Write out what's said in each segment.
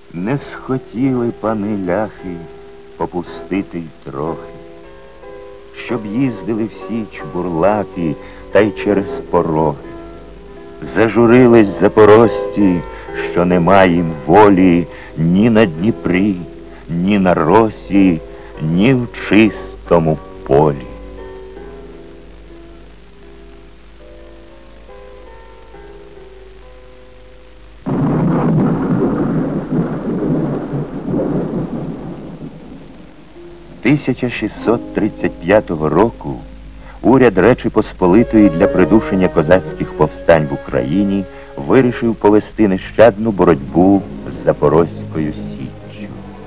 Не схотіли пани ляхи попустити й трохи, щоб їздили в Січ бурлаки та й через пороги. Зажурились запорожці, що нема їм волі ні на Дніпрі, ні на росі, ні в чистому полі. – 1635 року уряд Речі Посполитої для придушення козацьких повстань в Україні вирішив повести нещадну боротьбу з Запорозькою Січчю.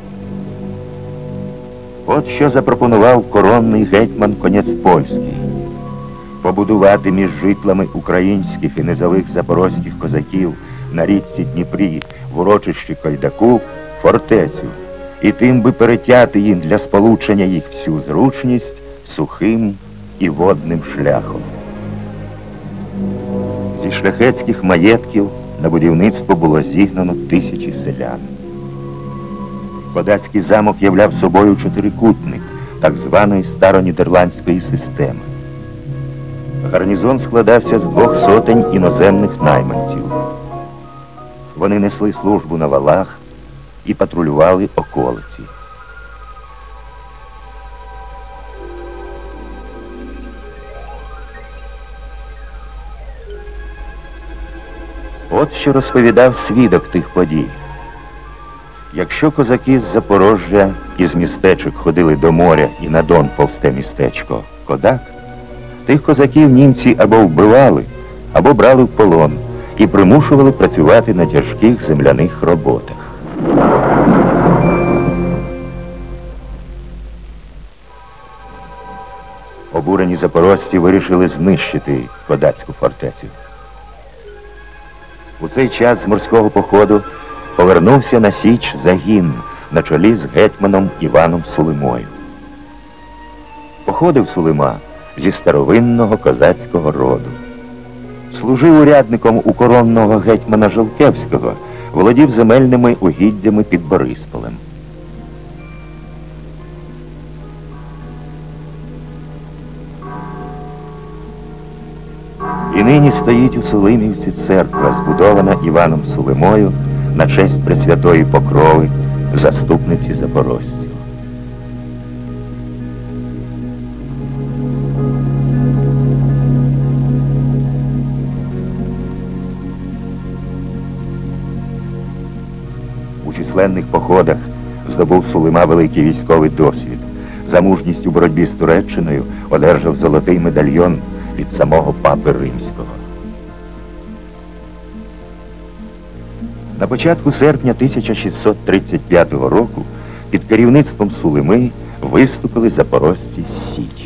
От що запропонував коронний гетьман Конецпольський: побудувати між житлами українських і низових запорозьких козаків на річці Дніпрі в урочищі Кайдаку фортецю, і тим би перетяти їм для сполучення їх всю зручність сухим і водним шляхом. Зі шляхетських маєтків на будівництво було зігнано тисячі селян. Кодацький замок являв собою чотирикутник так званої старонідерландської системи. Гарнізон складався з 200 іноземних найманців. Вони несли службу на валах і патрулювали околиці. От що розповідав свідок тих подій. Якщо козаки з Запорожжя із містечок ходили до моря і на Дон повсте містечко Кодак, тих козаків німці або вбивали, або брали в полон і примушували працювати на тяжких земляних роботах. Обурені запорожці вирішили знищити Кодацьку фортецю. У цей час з морського походу повернувся на Січ загін на чолі з гетьманом Іваном Сулимою. Походив Сулима зі старовинного козацького роду. Служив урядником у коронного гетьмана Жолкевського, володів земельними угіддями під Борисполем. І нині стоїть у Сулимівці церква, збудована Іваном Сулимою на честь Пресвятої Покрови, заступниці запорожців. У численних походах здобув Сулима великий військовий досвід. За мужність у боротьбі з Туреччиною одержав золотий медальйон від самого папи Римського. На початку серпня 1635 року під керівництвом Сулими виступили запорожці з Січі.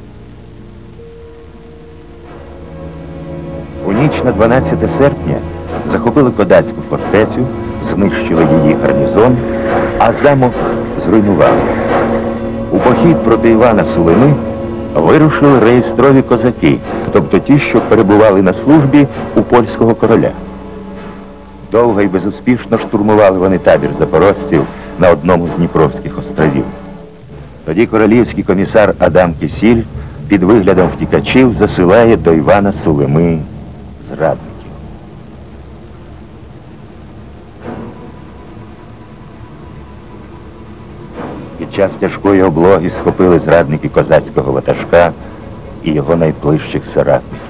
У ніч на 12 серпня захопили Кодацьку фортецю, знищили її гарнізон, а замок зруйнували. У похід проти Івана Сулими вирушили реєстрові козаки, тобто ті, що перебували на службі у польського короля. Довго і безуспішно штурмували вони табір запорожців на одному з Дніпровських островів. Тоді королівський комісар Адам Кисіль під виглядом втікачів засилає до Івана Сулими зрадників. Під час тяжкої облоги схопили зрадники козацького ватажка і його найближчих соратників.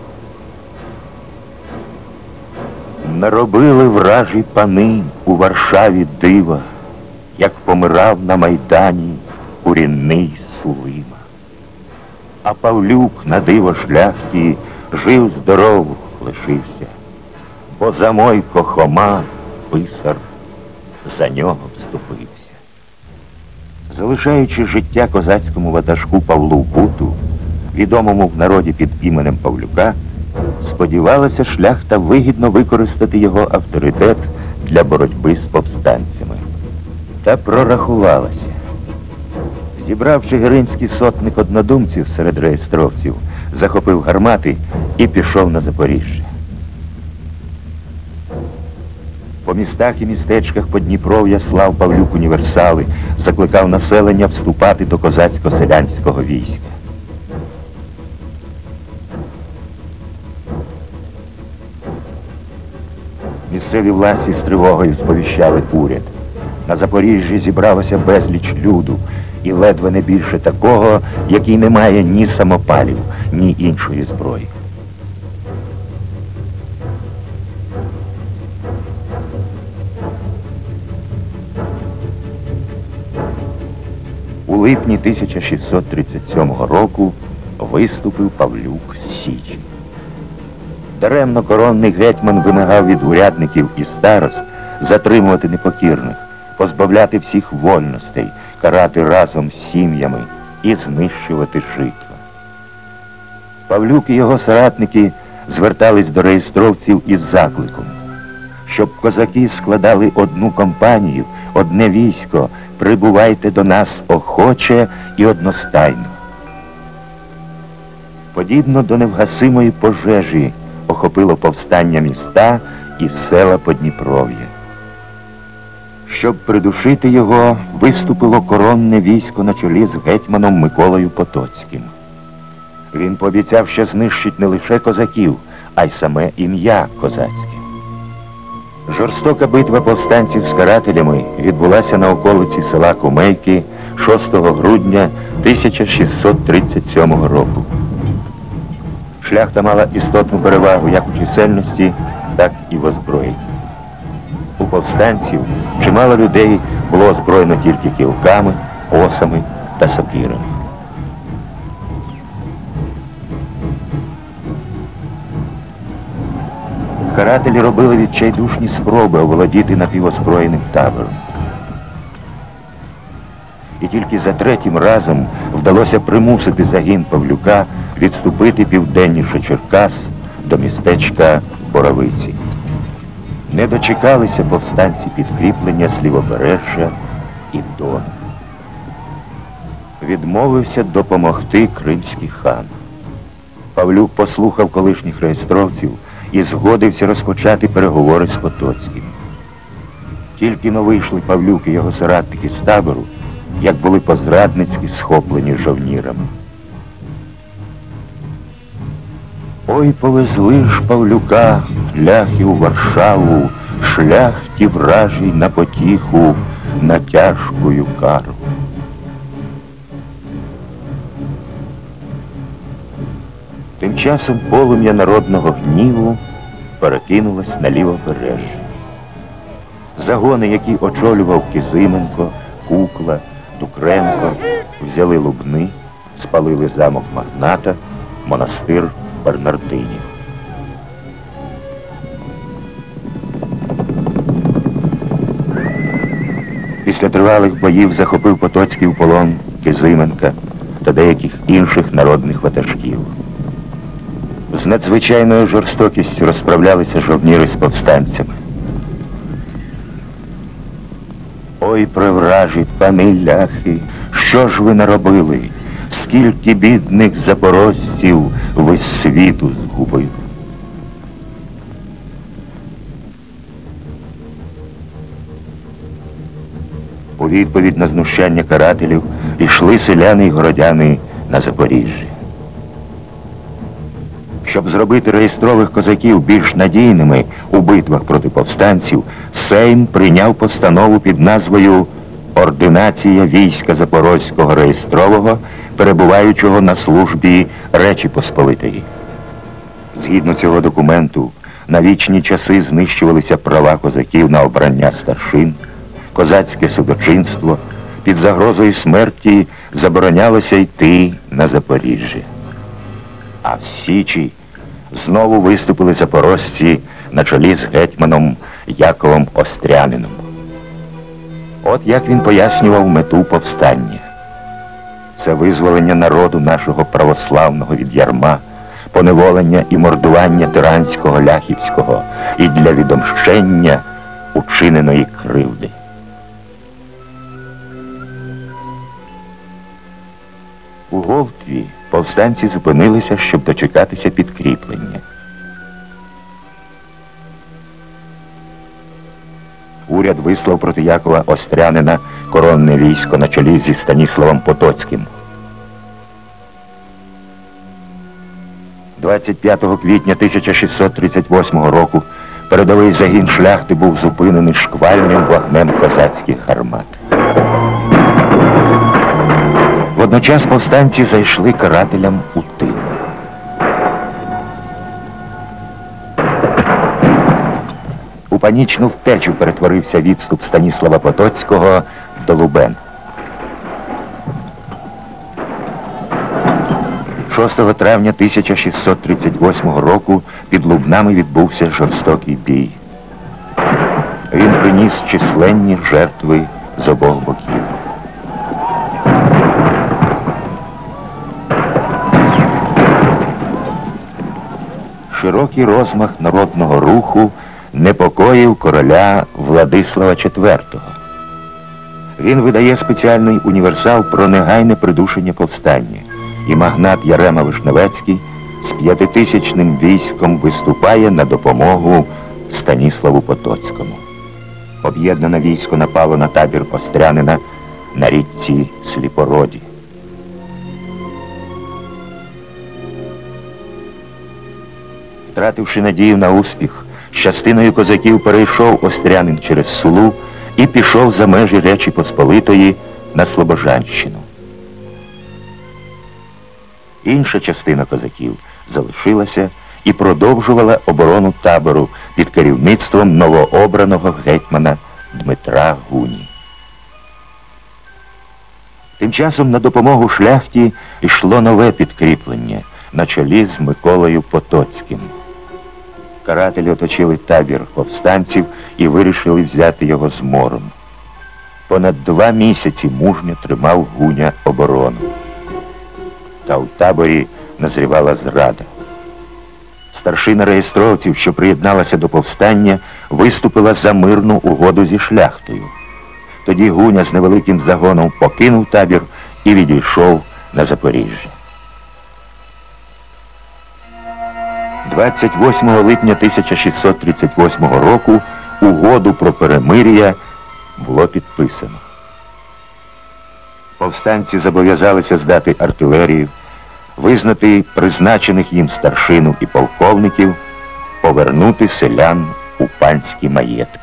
Наробили вражі пани у Варшаві дива, як помирав на Майдані курінний Сулима. А Павлюк на диво шляхті жив-здоров лишився, бо за Мойко Хома, писар, за нього вступився. Залишаючи життя козацькому ватажку Павлу Буту, відомому в народі під іменем Павлюка, сподівалася шляхта вигідно використати його авторитет для боротьби з повстанцями. Та прорахувалася. Зібрав чигиринський сотник однодумців серед реєстровців, захопив гармати і пішов на Запоріжжя. По містах і містечках Подніпров'я слав Павлюк універсали, закликав населення вступати до козацько-селянського війська. Місцеві власті з тривогою сповіщали уряд. На Запоріжжі зібралося безліч люду, і ледве не більше такого, який не має ні самопалів, ні іншої зброї. У липні 1637 року виступив Павлюк з Січі. Даремно коронний гетьман вимагав від урядників і старост затримувати непокірних, позбавляти всіх вольностей, карати разом з сім'ями і знищувати житла. Павлюк і його соратники звертались до реєстровців із закликом, щоб козаки складали одну компанію, одне військо, прибувайте до нас охоче і одностайно. Подібно до невгасимої пожежі охопило повстання міста і села Подніпров'я. Щоб придушити його, виступило коронне військо на чолі з гетьманом Миколою Потоцьким. Він пообіцяв, що знищить не лише козаків, а й саме ім'я козацьке. Жорстока битва повстанців з карателями відбулася на околиці села Кумейки 6 грудня 1637 року. Шляхта мала істотну перевагу як у чисельності, так і в озброєнні. У повстанців чимало людей було озброєно тільки кілками, осами та сокирами. Карателі робили відчайдушні спроби оволодіти напівозброєним табором. І тільки за третім разом вдалося примусити загін Павлюка відступити південніше Черкас до містечка Боровиці. Не дочекалися повстанці підкріплення з Лівобережжя і Дону. Відмовився допомогти кримський хан. Павлюк послухав колишніх реєстровців і згодився розпочати переговори з Потоцьким. Тільки но вийшли Павлюк і його соратники з табору, як були позрадницьки схоплені жовнірами. Ой, повезли ж Павлюка ляхи у Варшаву, шляхті вражій на потіху, на тяжкую кару. Тим часом полум'я народного гніву перекинулось на Лівобережжя. Загони, які очолював Кизименко, Кукла, Дукренко, взяли Лубни, спалили замок Магната, монастир Бернардинів. Після тривалих боїв захопив Потоцький у полон Кизименка та деяких інших народних ватажків. З надзвичайною жорстокістю розправлялися жовніри з повстанцями. Ой, превражі, пани ляхи, що ж ви наробили? Скільки бідних запорожців ви з світу згубили? У відповідь на знущання карателів йшли селяни й городяни на Запоріжжя. Щоб зробити реєстрових козаків більш надійними у битвах проти повстанців, Сейм прийняв постанову під назвою «Ординація війська Запорозького реєстрового, перебуваючого на службі Речі Посполитої». Згідно цього документу, на вічні часи знищувалися права козаків на обрання старшин, козацьке судочинство, під загрозою смерті заборонялося йти на Запоріжжя. А в Січі знову виступили запорожці на чолі з гетьманом Яковом Острянином. От як він пояснював мету повстання. Це визволення народу нашого православного від ярма, поневолення і мордування тиранського ляхівського і для відомщення учиненої кривди. У Говтві повстанці зупинилися, щоб дочекатися підкріплення. уряд вислав проти Якова Острянина коронне військо на чолі зі Станіславом Потоцьким. 25 квітня 1638 року передовий загін шляхти був зупинений шквальним вогнем козацьких гармат. Водночас повстанці зайшли карателям у тил. У панічну втечу перетворився відступ Станіслава Потоцького до Лубен. 6 травня 1638 року під Лубнами відбувся жорстокий бій. Він приніс численні жертви з обох боків. Широкий розмах народного руху непокоїв короля Владислава IV. Він видає спеціальний універсал про негайне придушення повстання, і магнат Ярема Вишневецький з 5000-ним військом виступає на допомогу Станіславу Потоцькому. Об'єднане військо напало на табір Острянина на річці Сліпороді. Втративши надію на успіх, з частиною козаків перейшов Острянин через Сулу і пішов за межі Речі Посполитої на Слобожанщину. Інша частина козаків залишилася і продовжувала оборону табору під керівництвом новообраного гетьмана Дмитра Гуні. Тим часом на допомогу шляхті йшло нове підкріплення на чолі з Миколою Потоцьким. Карателі оточили табір повстанців і вирішили взяти його змором. Понад 2 місяці мужньо тримав Гуня оборону. Та у таборі назрівала зрада. Старшина реєстровців, що приєдналася до повстання, виступила за мирну угоду зі шляхтою. Тоді Гуня з невеликим загоном покинув табір і відійшов на Запоріжжя. 28 липня 1638 року угоду про перемир'я було підписано. Повстанці зобов'язалися здати артилерію, визнати призначених їм старшину і полковників, повернути селян у панські маєтки.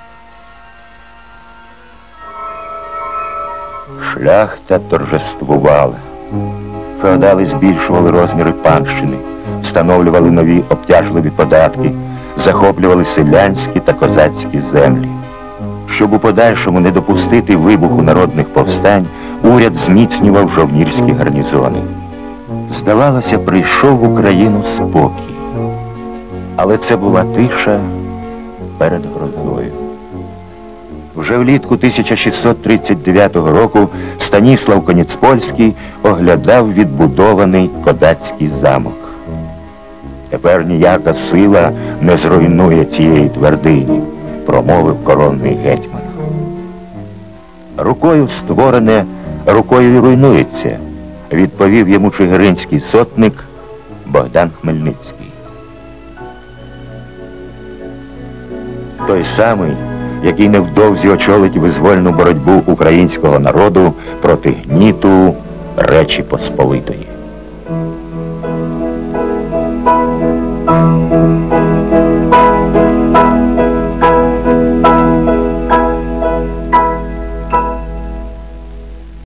Шляхта торжествувала. Феодали збільшували розміри панщини, встановлювали нові обтяжливі податки, захоплювали селянські та козацькі землі. Щоб у подальшому не допустити вибуху народних повстань, уряд зміцнював жовнірські гарнізони. Здавалося, прийшов в Україну спокій. Але це була тиша перед грозою. Вже влітку 1639 року Станіслав Коніцпольський оглядав відбудований кодацький замок. «Тепер ніяка сила не зруйнує цієї твердині», – промовив коронний гетьман. «Рукою створене, рукою й руйнується», – відповів йому чигиринський сотник Богдан Хмельницький. Той самий, який невдовзі очолить визвольну боротьбу українського народу проти гніту Речі Посполитої.